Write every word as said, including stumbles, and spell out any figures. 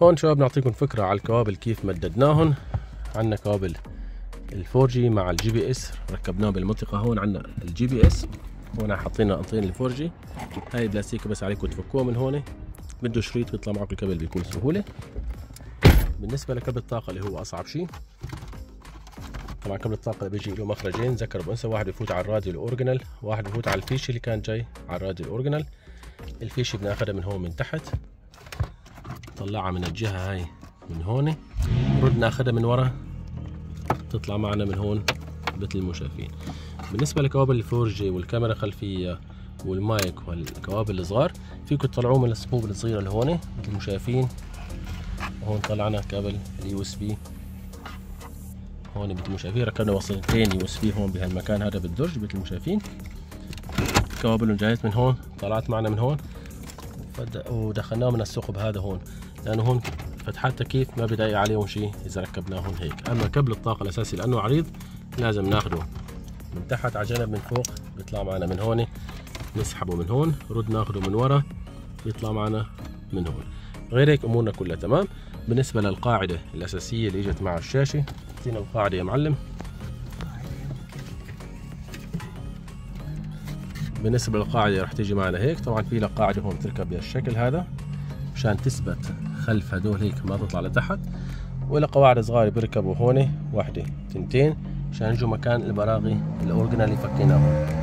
هون شباب نعطيكم فكرة على الكوابل كيف مددناهن. عندنا كابل الفور جي مع الجي بي اس ركبناه بالمنطقة. هون عندنا الجي بي اس، هون حاطين انطين الفور جي. هاي بلاستيكة بس عليكم تفكوها من هون، بده شريط بيطلع معكم الكابل بكل سهولة. بالنسبة لكابل الطاقة اللي هو أصعب شيء، طبعا كابل الطاقة بيجي له مخرجين ذكر وأنثى، واحد بفوت على الراديو الأوريجينال، واحد بفوت على الفيشة اللي كان جاي على الراديو الأوريجينال. الفيشة بناخدها من هون من تحت، طلعها من الجهة هاي من هون، رد ناخدها من ورا تطلع معنا من هون مثل ما شايفين. بالنسبة لكوابل الفور جي والكاميرا الخلفية والمايك والكوابل الصغار فيكم تطلعوه من الثقوب الصغيرة اللي هون مثل ما شايفين. وهون طلعنا كابل اليو اس بي هون مثل ما شايفين، ركبنا وصلتين يو اس بي هون بهالمكان هذا بالدرج مثل ما شايفين. كوابل جايت من هون طلعت معنا من هون ودخلناه من الثقب هذا هون، لأنه هون فتحات تكييف ما بضايق عليهم شيء إذا ركبناهم هيك. أما كابل الطاقة الأساسي لأنه عريض لازم ناخده من تحت على جنب من فوق، بيطلع معنا من هون، نسحبه من هون، رد ناخده من ورا يطلع معنا من هون. غير هيك أمورنا كلها تمام. بالنسبة للقاعدة الأساسية اللي إجت مع الشاشة، اعطينا القاعدة يا معلم. بالنسبة للقاعدة رح تيجي معنا هيك، طبعا في لها قاعدة هون تركب بهالشكل هذا مشان تثبت خلف هدول هيك ما تطلع لتحت، ولا قواعد صغار بيركبوا هون واحدة تنتين مشان يجوا مكان البراغي الأورجينال اللي فكيناهم.